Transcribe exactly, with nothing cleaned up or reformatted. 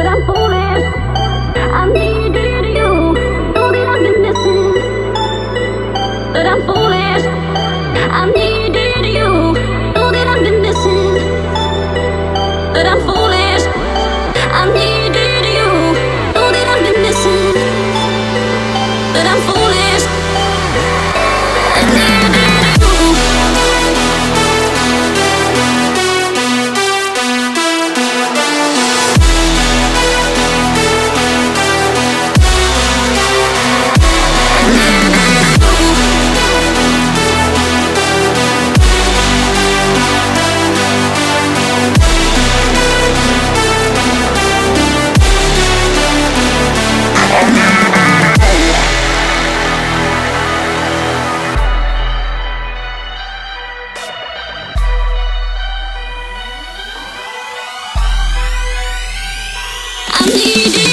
but I'm foolish. I needed you, know that I've been missing, but I'm foolish. I needed you, know that I've been missing, but I'm foolish. I needed you, know that I've been missing, but I'm foolish. I needed you. I need you.